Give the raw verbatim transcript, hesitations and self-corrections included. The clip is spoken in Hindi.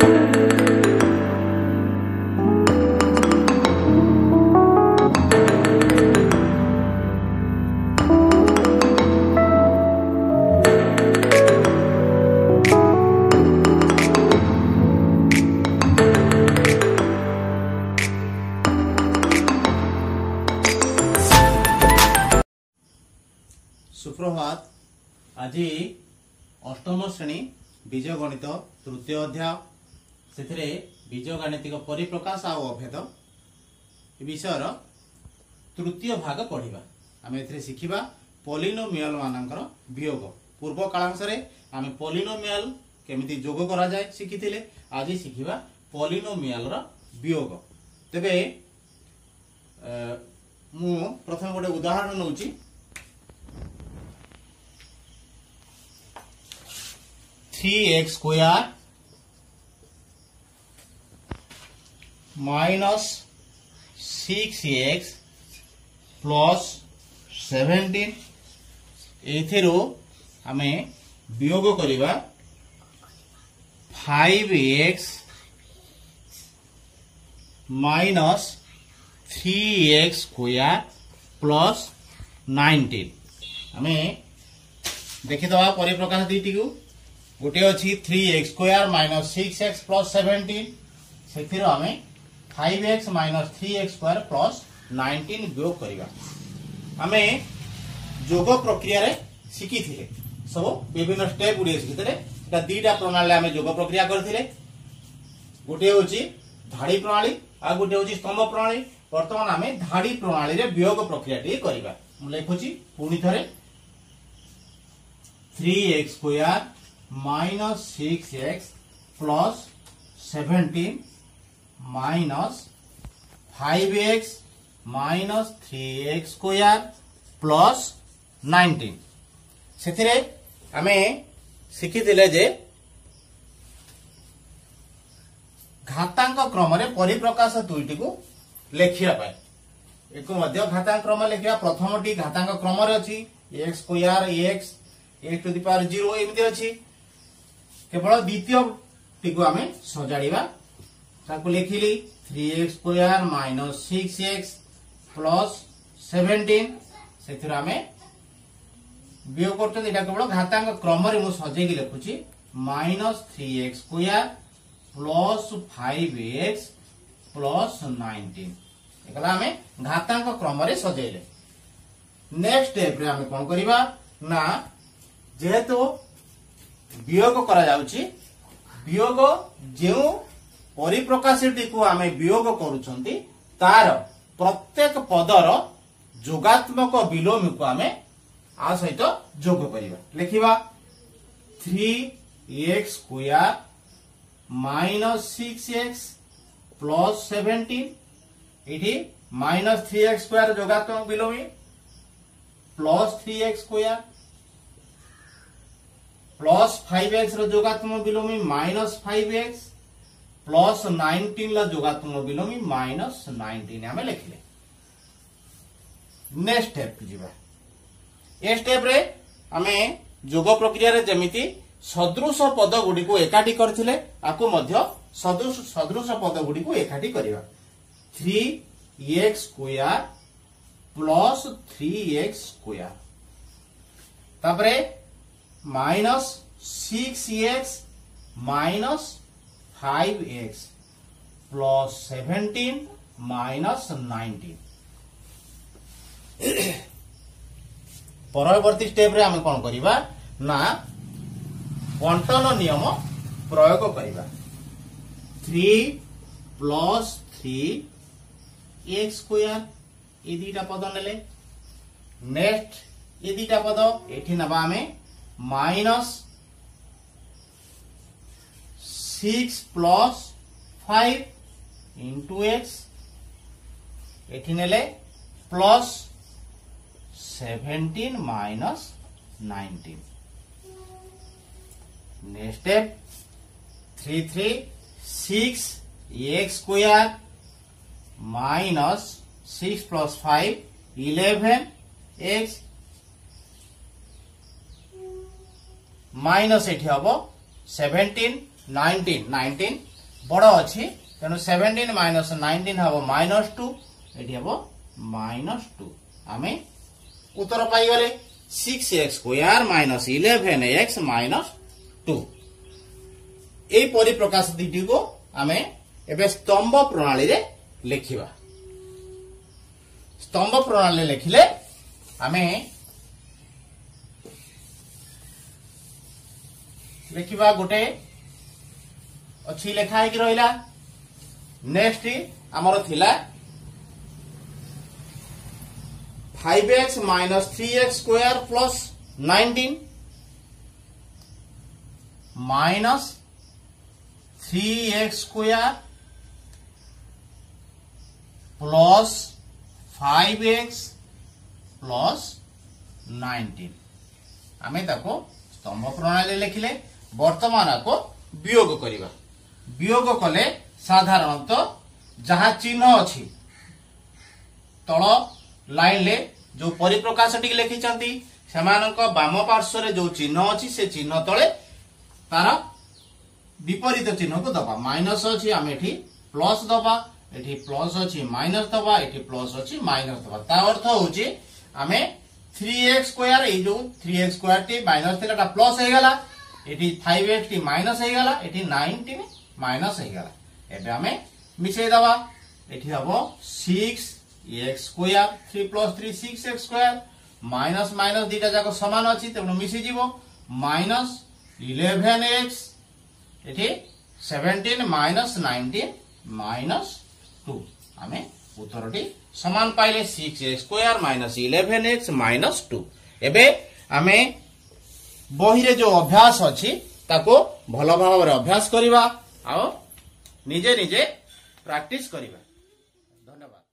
सुप्रभात। आज अष्टम श्रेणी बीजगणित तृतीय अध्याय से बीजगाणितिक परिप्रकाश आ अभेद विषय तृतीय भाग पढ़ा। आम ए शिखा पॉलिनोमियल मानकर वियोग। पूर्व कालांश आम पॉलिनोमियल केमिति जोग करा जाए शिखी। आज शिखा पॉलिनोमियल वियोग। तेबे मु प्रथम गोटे उदाहरण नौची। Three x square minus six x plus seventeen एथिरो आमे वियोग करिबा five x minus three x square plus nineteen. आमे देखिदवा परिप्रकाश दीटी को। गोटे अच्छी three x square minus six x plus seventeen से आम five x minus three x square plus nineteen वियोग करवा। आम जोग प्रक्रिया रे शिखी थे सब विभिन्न स्टेप गुड़े शिखी। दीटा प्रणाली आम जोग प्रक्रिया करथिले। गोटे हूँ धाड़ी प्रणाली आ गोटे हूँ स्तंभ प्रणाली। वर्तमान आम धाड़ी प्रणाली रे वियोग प्रक्रिया टी करवा। मु लिखुची पुणी थरे three x square minus six x plus seventeen minus five x minus three x square plus nineteen से आम शिखी जे घातांक क्रम परिप्रकाश दुईटी को लेखिया एक घातांक क्रम लिखा। प्रथम टी घातांक क्रम अच्छी x square x x to the power zero एमती अच्छी। केवल द्वितीय टी को आम सजाड़ा ताकू लिखिली three x square minus six x plus seventeen से आम वियोग कर केवल घातांक क्रम सजेगी लिखुची minus three x square plus five x plus nineteen. आम घातांक क्रम सजेले। नेक्स्ट स्टेप रे आम कौन करवा ना जेहेतु वियोग करा जाउची वियोग जो परिप्रकाशटी को आम वियोग करुछंती तार प्रत्येक पदर जोगात्मक विलोम को आम आ सहित जोग करिबा। लिखिबा three x square minus six x plus seventeen इठी माइनस थ्री एक्स स्क्वायर जोगात्मक विलोमी plus three x square plus five x जोगात्मक विलोमी minus five x plus nineteen जोगात्मक विलोमी माइनस नाइनटीन आम लिखले। नेक्स्ट स्टेप जीवा। ए स्टेप रे आमे जोग प्रक्रिया रे जमिति सदृश पद गुडी को एकाठी करथिले आको मध्य सदृश सदृश पद गुडी को एकाठी करिवा। Three x square plus three x square तापरे minus six x minus five x plus seventeen minus nineteen. परवर्ती स्टेप रे आम कौन करिबा ना बंटन नियम प्रयोग करिबा। Three plus three x square ये दीटा पद नेले। नेक्स्ट ये दीटा पद एठी नबा आमे minus six plus five into x एठी नेले plus seventeen minus nineteen. Next step three three six x square minus six plus five eleven x minus एठी हबो सेवेन्टीन नाइनटीन नाइनटीन बड़ अच्छी तेणु सेवेन्टीन माइनस नाइंटीन हम माइनस टू ये हम माइनस टू आम उत्तर पाईगले six x square minus eleven x minus two ये परिप्रकाश दुईटी को आम एवं स्तंभ प्रणाली रे लिखिबा स्तंभ प्रणाली लिखिले आम लिखिबा गोटे अच्छी लेखा है कि रहिला नेक्स्ट आमर थिला five x minus three x square plus nineteen minus three x square plus five x plus nineteen आमे ताको स्तंभ प्रणाली लिखिले वर्तमान को वियोग करिबा वियोग कले साधारणतः जहाँ चिन्ह अच्छी तल लाइन ले जो परिप्रकाश टी लिखिचंती सेमानक बाम पार्श्व रे जो चिन्ह अच्छी से चिन्ह तले तार विपरीत चिन्ह को दबा माइनस अच्छी आम एठी प्लस दबा एठी प्लस अच्छी माइनस दबा एठी प्लस अच्छी माइनस दबा ता अर्थ होची आमे थ्री एक्स स्क्वायर ये जो थ्री एक्स स्क्वायर टी माइनस थिला प्लस हो गला एठी फाइव एक्स टी माइनस हो गला एठी नाइंटीन माइनस हो गला एबे आमे मिसै दबा एठी हबो six x square three plus three six x square minus minus दीटा जाक समान अछि तेणु मिसि जीवो माइनस इलेवेन एक्स एठी seventeen minus nineteen minus two आमे उत्तरटी समान पाइले six x square minus eleven x minus two एबे आमे बही रे जो अभ्यास अछि ताको भल भाव रे अभ्यास करिवा आ निजे निजे प्रैक्टिस करिवा। धन्यवाद।